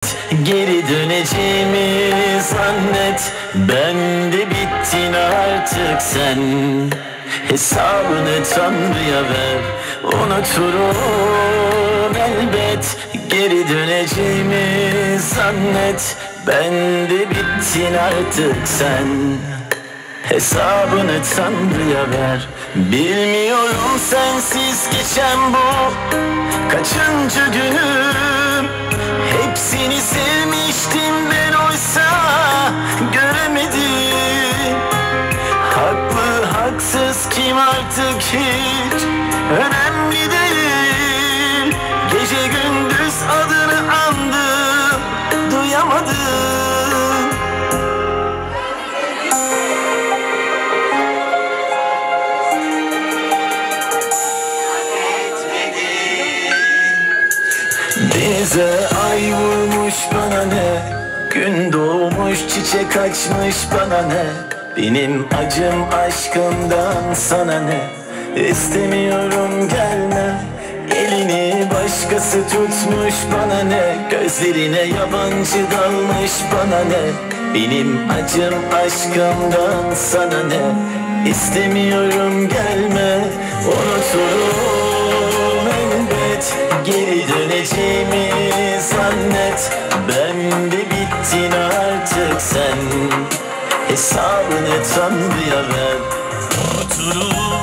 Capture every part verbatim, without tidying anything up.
elbet geri döneceğimi zannet. Ben de bittin artık sen. Hesabını Tanrı'ya ver. Unuturum elbet geri döneceğimi zannet. Ben de bittin artık sen. Hesabını Tanrı'ya ver. Bilmiyorum sensiz geçen bu kaçıncı günüm. Hepsini sevmiştim ben oysa göremedim. Haklı haksız kim artık hiç önemli değil. Gece gündüz adını andım, duyamadım. Denize ay vurmuş bana ne, gün doğmuş çiçek açmış bana ne. Benim acım aşkımdan sana ne. İstemiyorum gelme. Elini başkası tutmuş bana ne. Gözlerine yabancı dalmış bana ne. Benim acım aşkımdan sana ne. İstemiyorum gelme. Unuturum elbet geri döneceğimi zannet. Ben de bittin artık sen. Hesabını Tanrı'ya ver. Unuturum.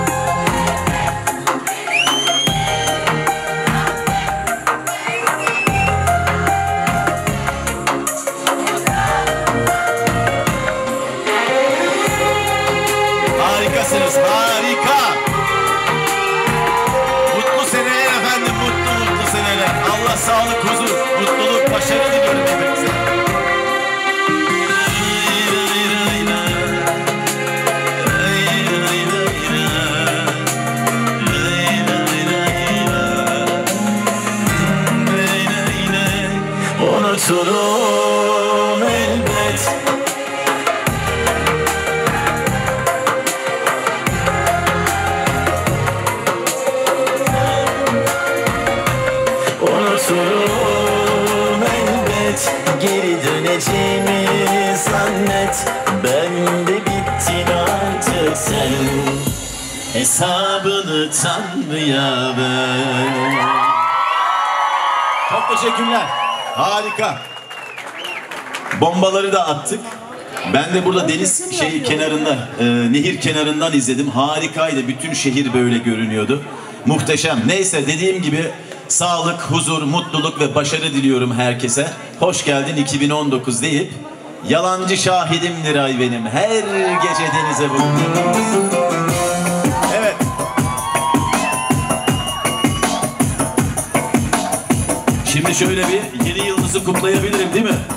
Harikasınız, harika. Mutlu seneler efendim, mutlu mutlu seneler. Allah sağlık, huzur, mutluluk, başarı diliyorum hepinize. Unuturum elbet. Unuturum elbet geri döneceğimi zannet. Ben de bittin artık sen. Hesabını Tanrı'ya ver. Çok teşekkürler. Harika. Bombaları da attık. Ben de burada deniz şey kenarında, e, nehir kenarından izledim. Harikaydı. Bütün şehir böyle görünüyordu. Muhteşem. Neyse, dediğim gibi sağlık, huzur, mutluluk ve başarı diliyorum herkese. Hoş geldin iki bin on dokuz deyip yalancı şahidimdir ay benim. Her gece denize vurdum. Evet. Şimdi şöyle bir yeni yıldızı kutlayabilirim değil mi?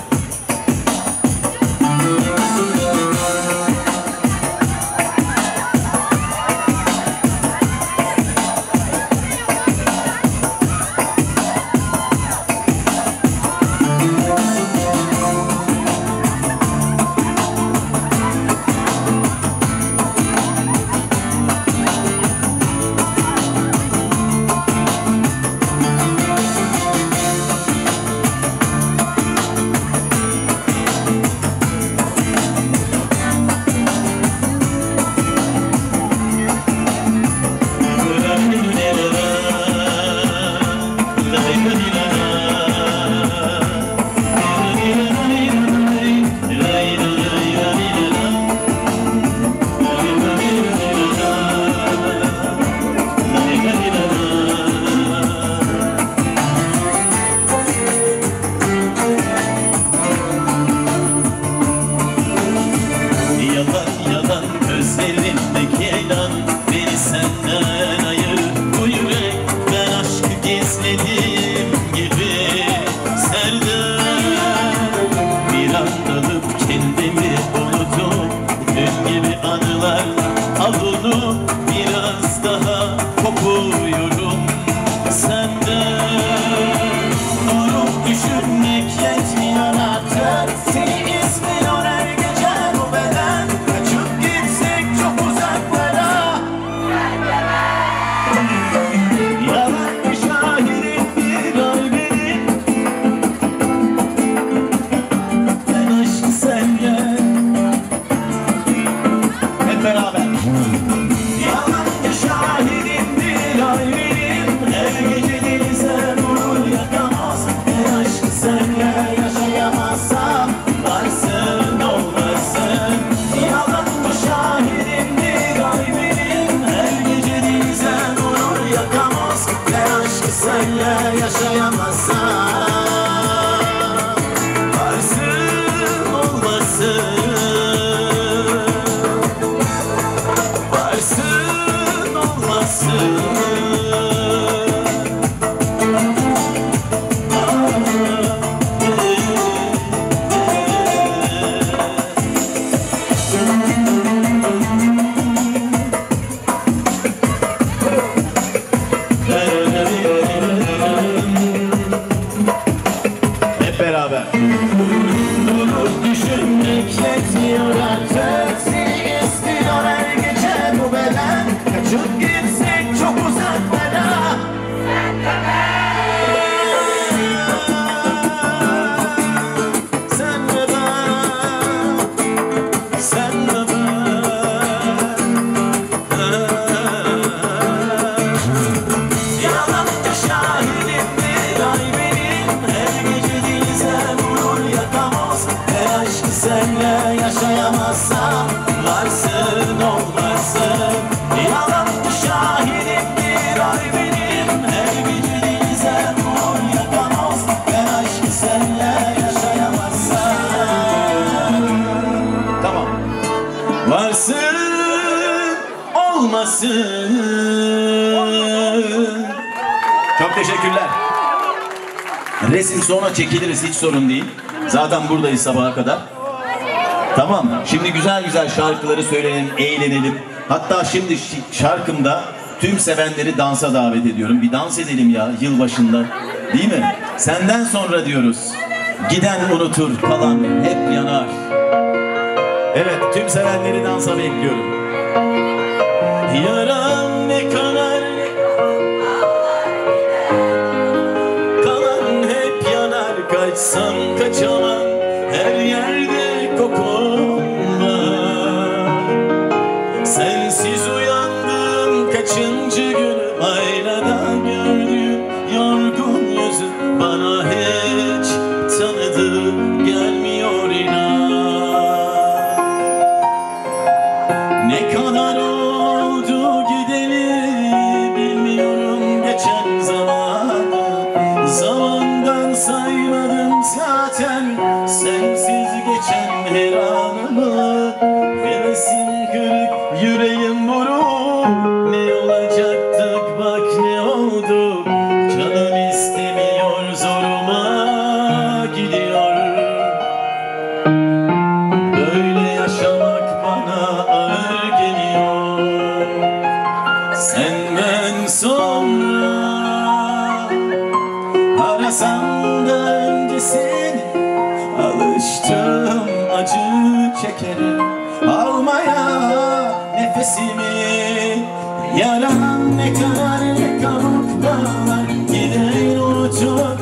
beraber. Durup düşünmek yetmiyor artık. Seni istiyor her gece bu beden. Kaçıp gitsek çok uzaklara. Sen ve ben, sen ve ben. Yalanca şahidimdir ay benim. Her gece değilsem vurur yakamoz. Her aşkı senle yaşayamazsam varsın olmazsın. Yalanca şahidimdir ay benim. Her gece değilsem vurur yakamoz. Her aşkı senle yaşayamazsam. Tamam. Varsın olmasın. Çok teşekkürler. Resim sonra çekiliriz, hiç sorun değil. Zaten buradayız sabaha kadar. Tamam, şimdi güzel güzel şarkıları söyleyelim, eğlenelim. Hatta şimdi şarkımda tüm sevenleri dansa davet ediyorum. Bir dans edelim ya yılbaşında, değil mi? Senden sonra diyoruz. Giden unutur, kalan hep yanar. Evet, tüm sevenleri dansa bekliyorum. Yaram ne kanar, kalan hep yanar. Kaçsam kaçamam, her yerde kokun var. Sensiz uyandım kaçıncı günüm. Aynada gördüğüm yorgun yüzüm bana hiç tanıdık gelmiyor inan. Ne kadar oldu gideli bilmiyorum geçen zamanı. Zamandan saymadım zaten sensiz geçen her anımı. Hevesim kırık, yüreğim buruk. Ne olacaktık bak ne oldu. Canım istemiyor, zoruma gidiyor. Böyle yaşamak bana ağır geliyor. Senden sonra arasam da öncesini. Alıştım acı çekerim almaya nefesimi. Yaram ne kadar ne kabuk bağlar. Giden unutur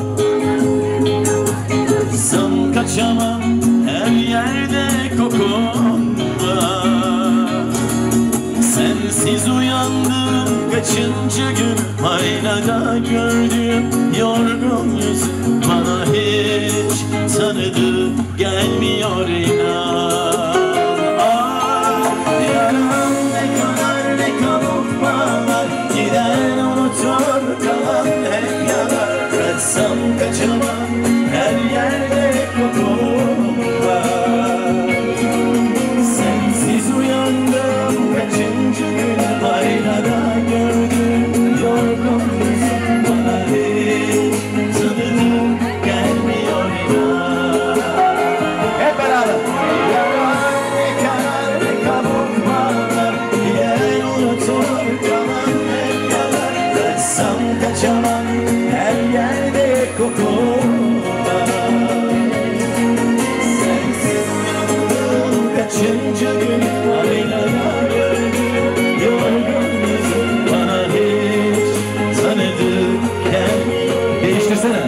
sam kaçamam, her yerde kokun var. Sensiz uyandım kaçıncı gün. Aynada gördüğüm yorgun yüzüm bana hiç tanıdık gelmiyor inan. Ah, yaram ne kadar ne kabuk bağlar. Giden unutur, kalan hep yanar. Kaçsam kaçamam, her yerde kokun var. Sensiz uyandım kaçıncı gün. Aynada gördüm yorgun yüzüm bana hiç tanıdık gelmiyor inan. Hep beraber. Yaram ne kadar ne kabuk bağlar. Giden unutur, kalan hep yanar. Kaçsam kaçamam, her yerde kokun var. Sensiz uyandım kaçıncı gün. Aynada gördüm yorgun yüzüm bana hiç tanıdık gelmiyor. Değiştirsene.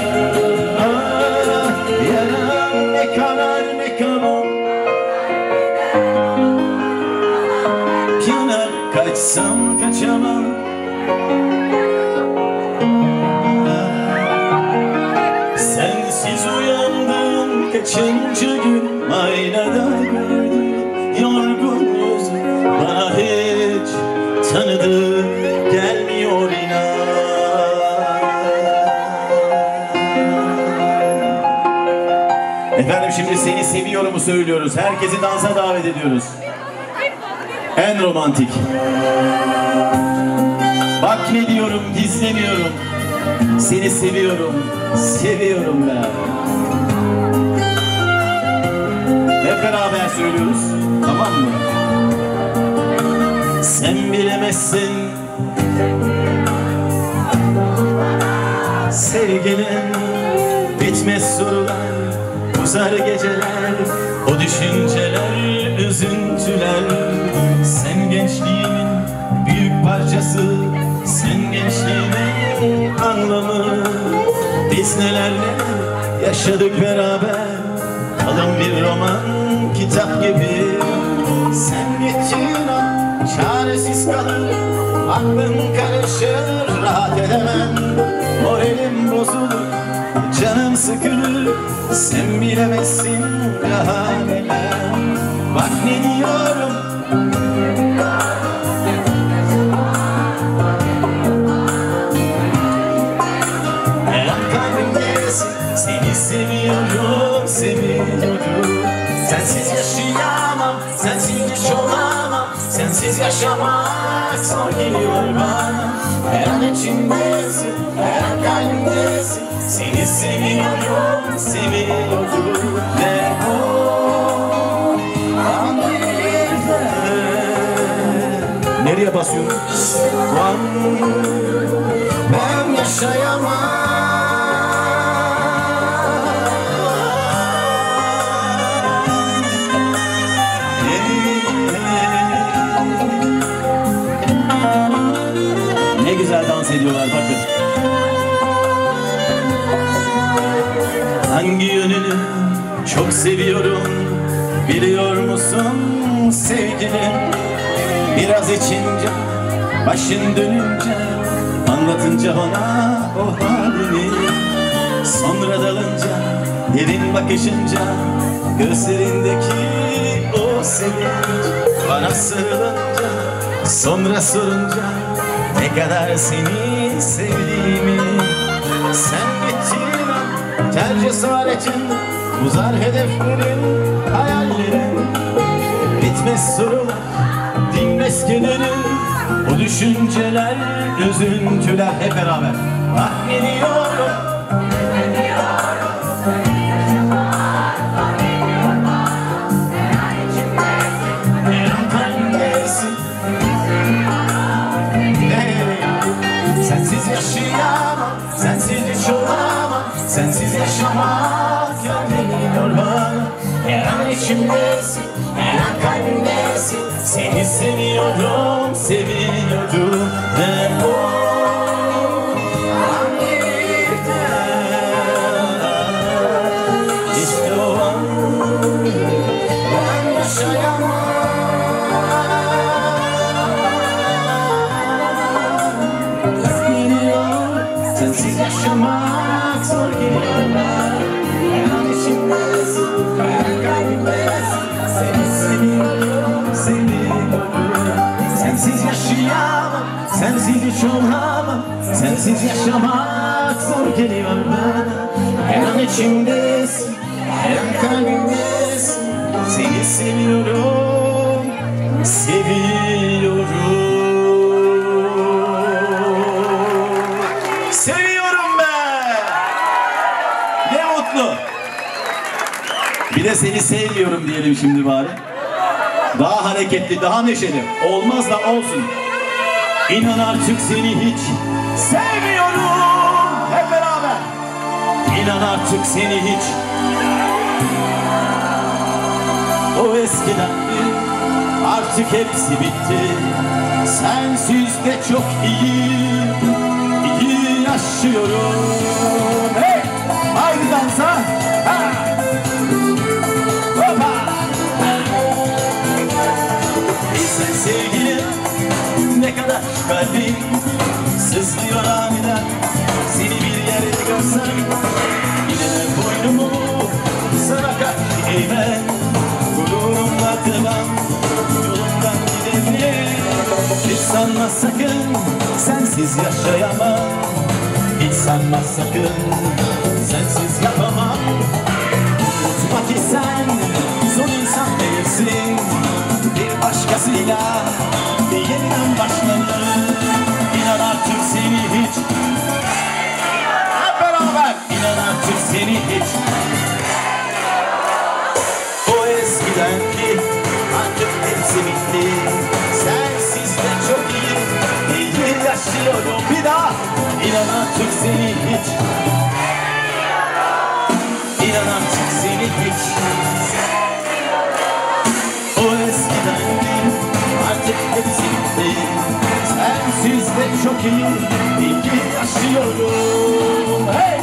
Ah, yaram ne kanar ne kabuk yanar. Kaçsam kaçamam. Sensiz uyandım kaçıncı gün. Aynada gördüm yorgun yüzüm bana hiç tanıdık gelmiyor inan. Efendim şimdi seni seviyorumu söylüyoruz. Herkesi dansa davet ediyoruz. En romantik. Bak ne diyorum, gizlemiyorum. Seni seviyorum, seviyorum ben. Hep beraber söylüyoruz. Tamam mı? Sen bilemezsin sevginin bir Bitmez sorular, uzar geceler, o düşünceler, üzüntüler. Sen gençliğimin büyük parçası, sen gençliğimin anlamı. Biz neler neler yaşadık beraber, kalın bir roman kitap gibi. Sen gittiğin an çaresiz kalır, aklım karışır, rahat edemem. Moralim bozulur, canım sıkılır, sen bilemezsin daha neler. Bak ne diyorum, her an kalbimdesin, seni seviyorum, seviyorum. Sensiz yaşayamam, sensiz hiç olamam, sensiz yaşamak zor geliyor bana. Her an içimdesin, her an kalbimdesin, seni seviyorum, seviyorum. Ve o an birlikte. Nereye basıyorum? O an ben yaşayamam. Ne güzel dans ediyorlar bakın. Hangi yönünü çok seviyorum biliyor musun sevgilim? Biraz içince, başın dönünce, anlatınca bana o halini. Sonra dalınca, derin bakışınca, gözlerindeki o sevinç. Bana sarılınca, sonra sorunca ne kadar seni sevdiğimi. Sen gittiğin an ter cesaretin, uzar hedeflerin, hayallerin. Bitmez sorular, dinmez kederin, o düşünceler, üzüntüler. Hep beraber. Ah ne diyorum, her an kalbimdesin. Sensiz yaşayamam, sensiz hiç olamam, sensiz yaşamak geliyor bana. Her an içimdesin, her an kalbimdesin, seni seviyorum, seviyorum. Ve o an birlikte, işte o an ben yaşayamam. Sensiz yaşamak zor geliyor bana. Her an içimdesin, her an kalbimdesin, seni seviyorum, seviyorum. Sensiz yaşayamam, sensiz hiç olamam, sensiz yaşamak zor geliyor bana. Her an içimdesin, her an kalbimdesin, seni seviyorum, seviyorum. Seviyorum be! Ne mutlu! Bir de seni sevmiyorum diyelim şimdi bari. Daha hareketli, daha neşeli. Olmaz da olsun. İnan artık seni hiç sevmiyorum. Hep beraber. İnan artık seni hiç. O eskiden artık hepsi bitti. Sensiz de çok iyi. Yaşıyorum. Hey! Haydi dansa. Ha! Hoppa! Bilsen sevgilim ne kadar kalbim sızlıyor aniden. Seni bir yerde görsem yine de boynumu sana karşı eğmem. Gururumla kırmam, yolumdan giderim. Hiç sanma sakın sensiz yaşayamam. Hiç sanma sakın, sensiz yapamam. Unutma ki sen son insan değilsin. Bir başkasıyla bir yeniden başlanır. İnan artık seni hiç. Hep beraber. İnan artık seni hiç. O eskidenki artık hepsi bitti. Sensiz de çok iyi, iyi yaşıyorum bir daha. İnan artık seni hiç. artık seni hiç o eskidendi, artık hepsi bitti. Sensiz de çok iyi, iyi ki yaşıyorum. Hey!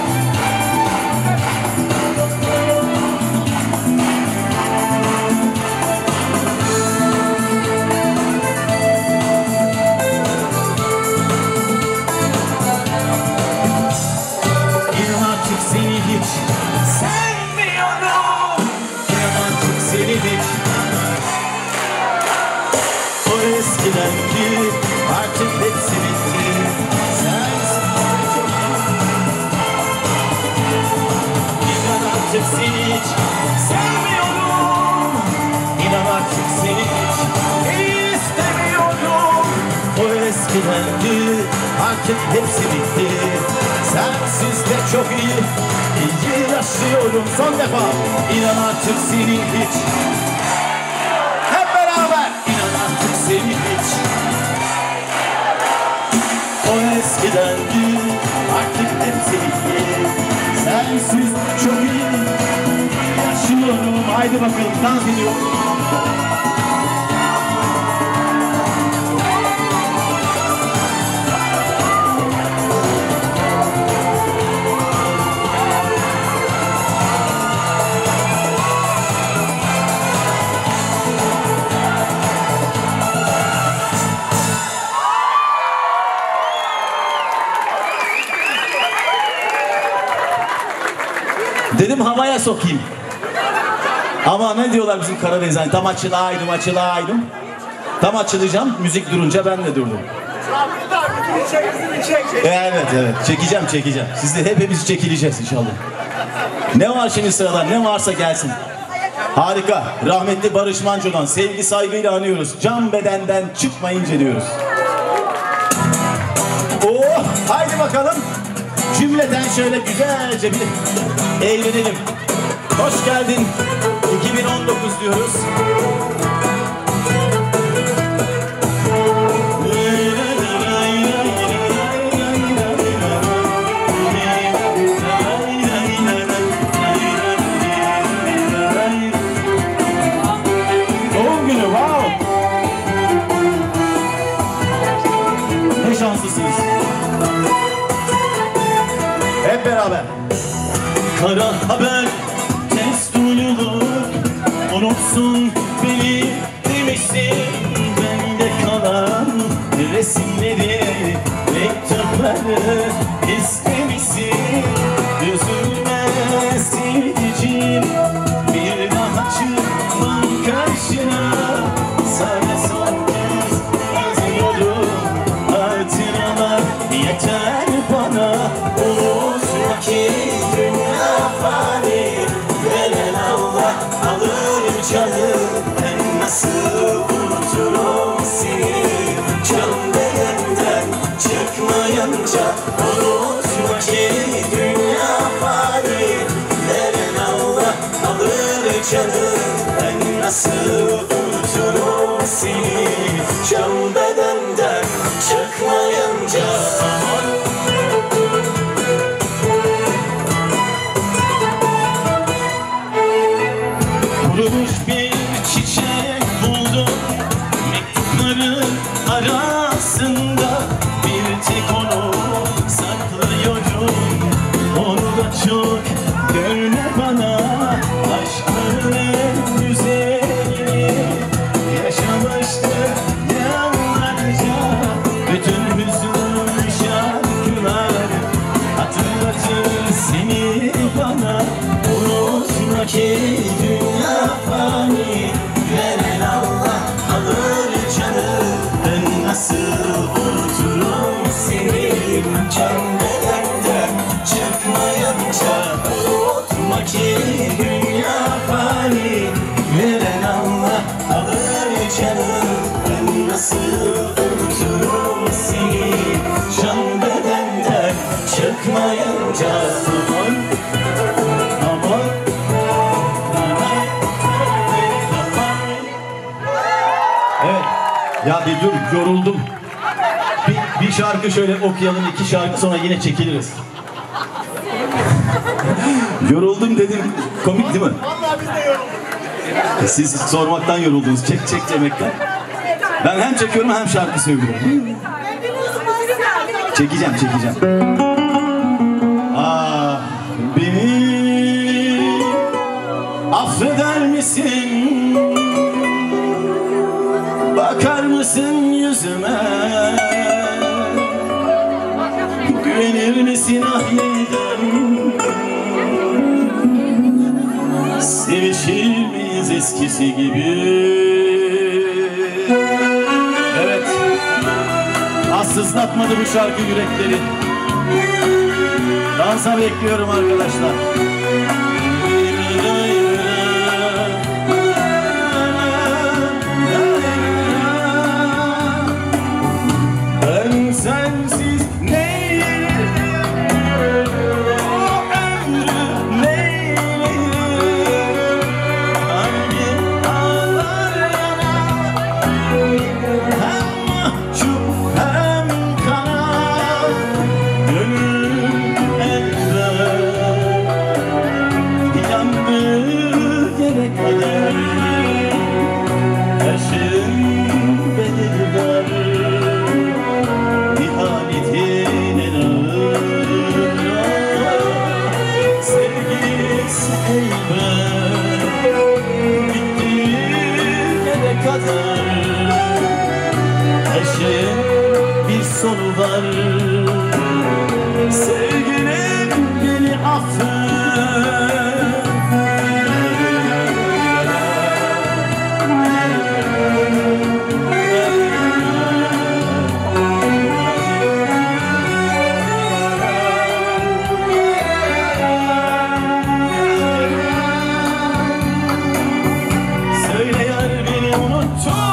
İnan artık seni hiç sevmiyorum. İnan artık seni hiç o eskidendi, artık hepsi bitti. Sensiz de çok iyi. İnan artık seni hiç sevmiyorum. İnan artık seni hiç istemiyorum. O eskidendi, artık hepsi bitti. Sensiz de çok iyi, iyi yaşıyorum. Son defa. İnan artık seni hiç. Hep beraber. İnan artık seni hiç. O eskidendi, artık hepsi bitti. Sensiz çok iyi yaşıyorum. Haydi bakalım, dans ediyorum. Dedim havaya sokayım. Ama ne diyorlar bizim Karadeniz, hani tam açılaydım açılaydım. Tam açılacağım, müzik durunca ben de durdum. Evet evet, çekeceğim çekeceğim. Siz de hepimiz çekileceğiz inşallah. Ne var şimdi sırada, ne varsa gelsin. Harika, rahmetli Barış Manço'dan sevgi saygıyla anıyoruz. Can bedenden çıkmayınca diyoruz. Oh, haydi bakalım. Cümleten şöyle güzelce bir eğlenelim. Hoş geldin iki bin on dokuz diyoruz. Doğum günü, wow. Ne şanslısınız. Hep beraber. Kara haber tez duyulur, unutsun beni demişsin. Bende kalan resimleri, mektupları istemişsin. Üzülme sevdiceğim, bir daha çıkmam karşına. Sana son kez yazıyorum, hatıralar yeter bana. Unutma ki dünya fani, veren Allah alır canı. Ben nasıl unuturum seni, can bedenden çıkmayınca. Unutma ki dünya fani, veren Allah alır canı. Ben nasıl unuturum seni, can bedenden çıkmayınca. Kurumuş bir çiçek buldum mektupların arasında. Bir tek onu saklıyorum, onu da çok görme bana. Aşkın en güzeli yaşamıştık yıllarca. Bütün hüzün şarkılar hatırlatır seni bana. Unutma ki dünya fani, veren Allah alır canı. Ben nasıl unuturum seni, can bedenden çıkmayınca. Unutma ki dünya fani, veren Allah alır canı. Ben nasıl unuturum seni, can bedenden çıkmayınca. Evet. Ya bir dur, yoruldum. Bir, bir şarkı şöyle okuyalım, iki şarkı sonra yine çekiliriz. Yoruldum dedim. Komik değil mi? Vallahi biz de yorulduk. Siz sormaktan yoruldunuz. Çek çek demekten. Ben hem çekiyorum hem şarkı söylüyorum. Çekeceğim çekeceğim. Ah beni affeder misin? Bakar mısın yüzüme? Güvenir misin ah yeniden? Sevişir miyiz eskisi gibi? Evet, az sızlatmadı bu şarkı yürekleri. Dansa bekliyorum arkadaşlar. Ben sensiz bir sonu var. Sevgilim beni affet. Söyle yar beni unuttun.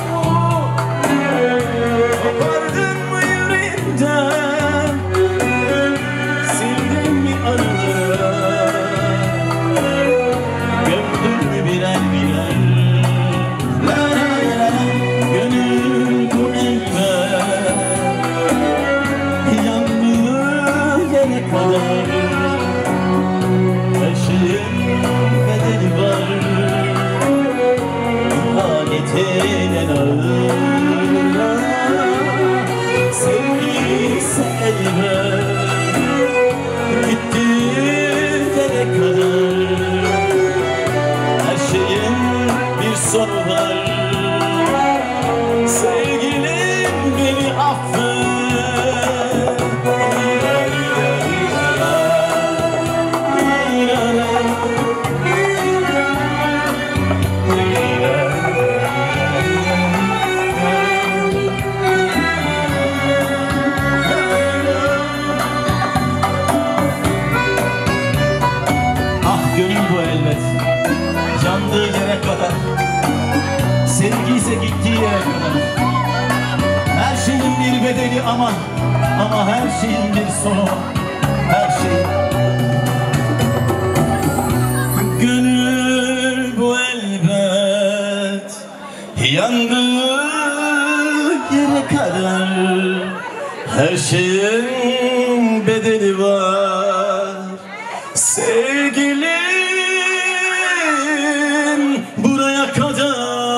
Sonu var. Sevgilim beni affet. Ah gönül bu elbet, yandığı yere kadar. Sevgi ise gittiği yere kadar. Her şeyin bir bedeli ama ama her şeyin bir sonu. Her şey. Gönül bu elbet yandığı yere kadar. Her şeyin bedeli var. Sevgilim buraya kadar.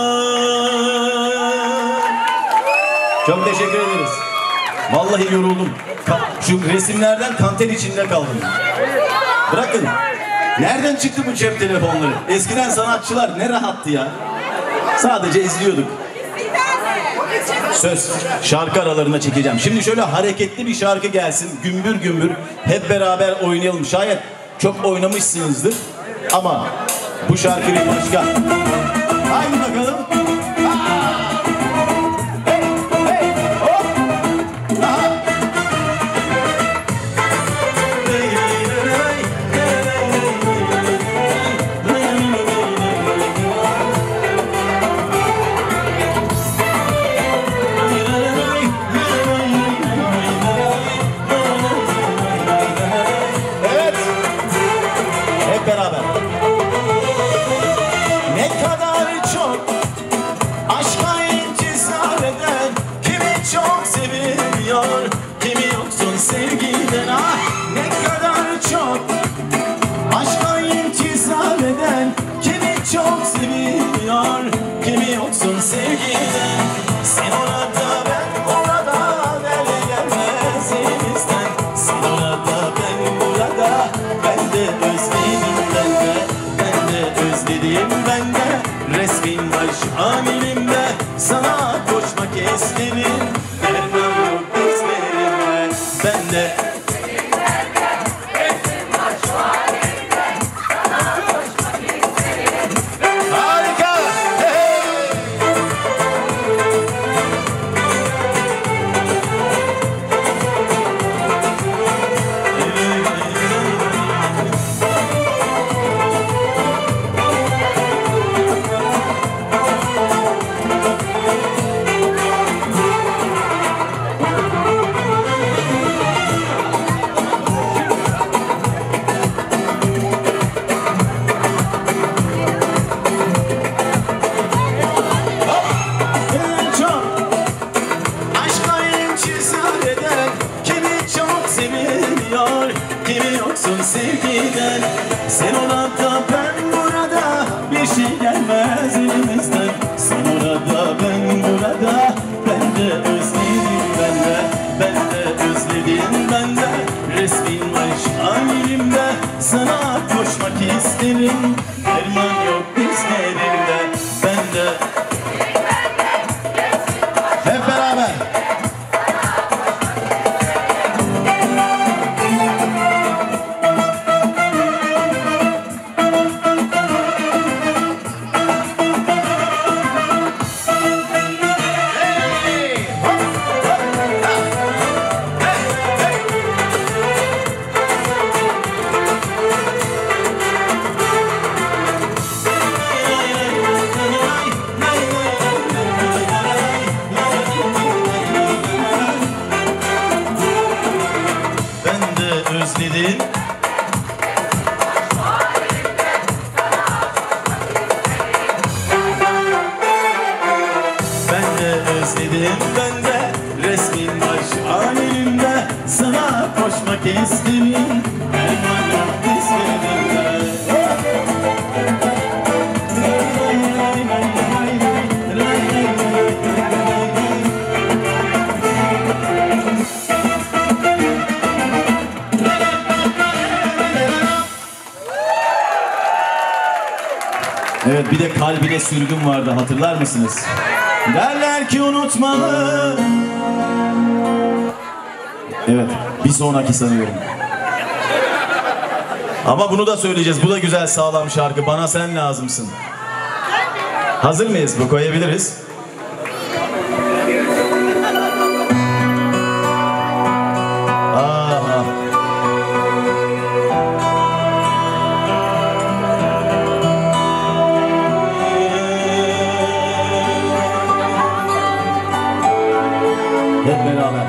Çok teşekkür ederiz. Vallahi yoruldum. Şu resimlerden kanter içinde kaldım. Bırakın. Nereden çıktı bu cep telefonları? Eskiden sanatçılar ne rahattı ya. Sadece izliyorduk. Söz, şarkı aralarına çekeceğim. Şimdi şöyle hareketli bir şarkı gelsin. Gümbür gümbür hep beraber oynayalım. Şayet çok oynamışsınızdır. Ama bu şarkı bir başka. Haydi bakalım. Beraber. Ne kadar çok amilimde, sana koşmak isterim. Derman yok dizlerimde, ben de harika. Kimi yoksun sevgiden, sen orada ben burada, bir şey gelmez elimizden. Sen orada ben burada, ben de özledim ben de, ben de özledim ben de. Resmin var amilimde, sana koşmak isterim. Derman yok dizlerimde, ben de. Hep beraber. Özledim. Ben de özledim, ben de resmin var amilimde, sana koşmak isterim. Derman yok dizlerimde. Evet, bir de kalbine sürgün vardı, hatırlar mısınız? Derler ki unutmalı. Evet, bir sonraki sanıyorum. Ama bunu da söyleyeceğiz, bu da güzel sağlam şarkı. Bana sen lazımsın. Hazır mıyız? Bu koyabiliriz. Hep beraber.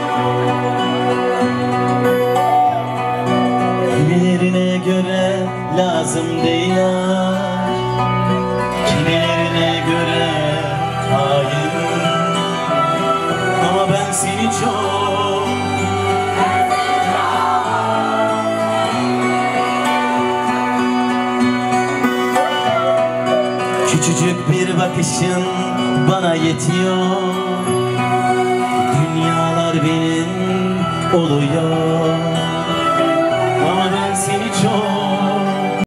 Kimilerine göre lazım değiller, kimilerine göre hayır. Ama ben seni çok, küçücük bir bakışın bana yetiyor. Dünyalar benim oluyor.